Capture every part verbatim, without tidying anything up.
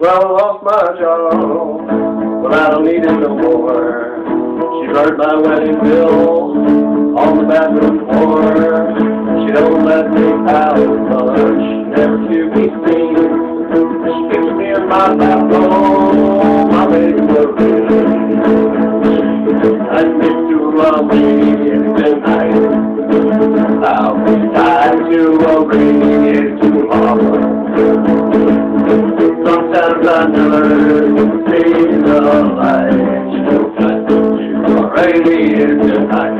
Well, I lost my job, but I don't need it no more. She burned my wedding bill on the bathroom floor. She don't let me out much, never to be seen. She keeps me in my bathrobe, my baby will be. I get to a meeting tonight. I'll be tied to a ring tomorrow. Sometimes I never see the light. You are radiator tonight.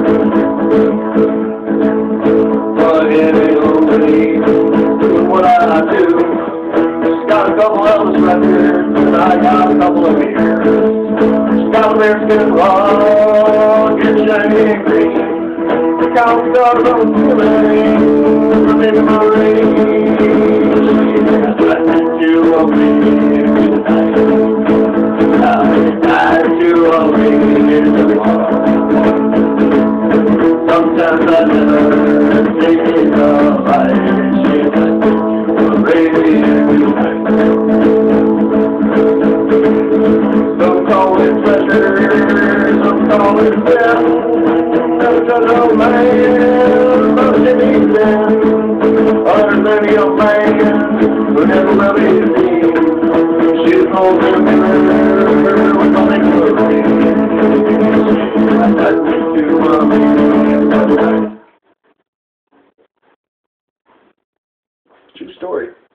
But it ain't only doing what I do. She's got a couple Elvis records, and I got a couple of beers. She's got a bearskin rug, it's shiny and green. The couch does on feeling, I'm in my range. You will be tonight. I'll tie to a ring tomorrow. Sometimes I never take it the light. She got to a ring tonight. Some call it pleasure, some call it death. Never touch no man, but Jimmy's dead. There's many a man who never will be seen. She's going to mirror with nothing to see. I got to a meeting. True story.